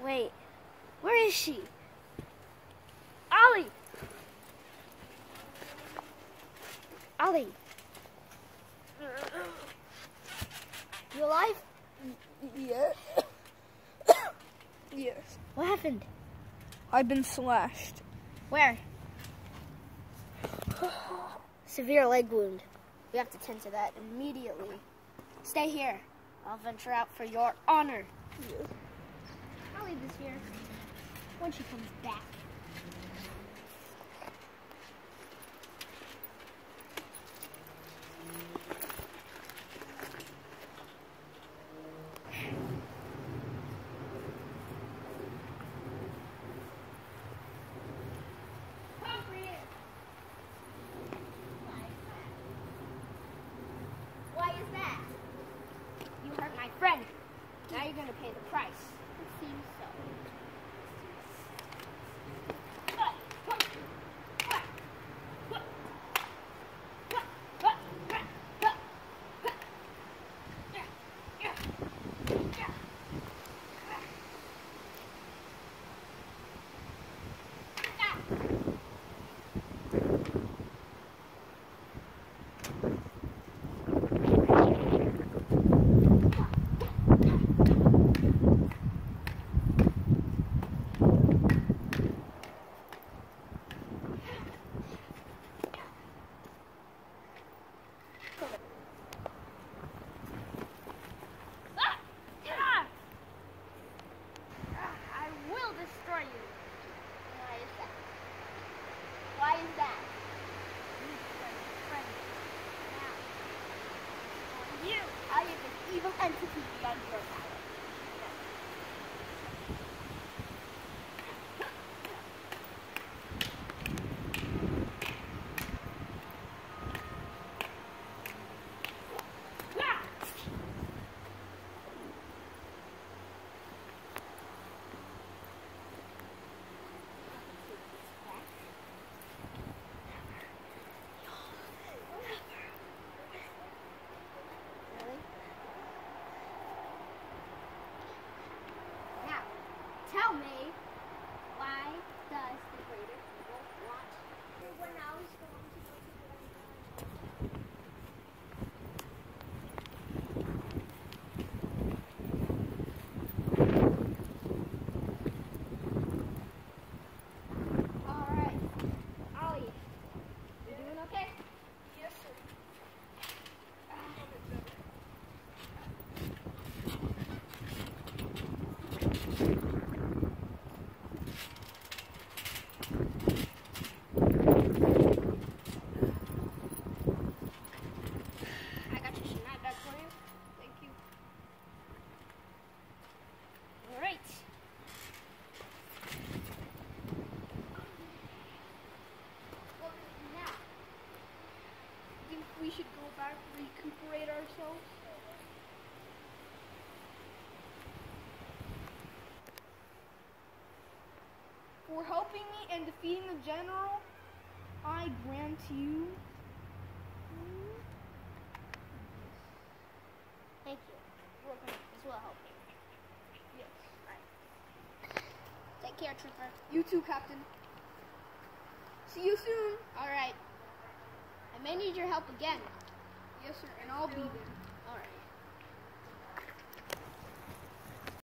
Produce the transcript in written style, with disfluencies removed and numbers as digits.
Wait, where is she? Ollie! Ollie! You alive? Yeah. Yes. What happened? I've been slashed. Where? Severe leg wound. We have to tend to that immediately. Stay here. I'll venture out for your honor. Yes. I'll leave this here when she comes back. Why is that? You hurt my friend. Now you're going to pay the price. It seems so. Why is that? You! I am an evil entity beyond your power. Tell me, why does the greater evil want when I was going to go to All right, Ollie, you doing okay? Yes, sir. I got your snap back for you. Thank you. All right. Well, now, Think we should go back and recuperate ourselves? For helping me and defeating the general, I grant you. thank you. This will help me. Yes. Take care, Trooper. You too, Captain. See you soon. All right. I may need your help again. Yes, sir, and I'll be there.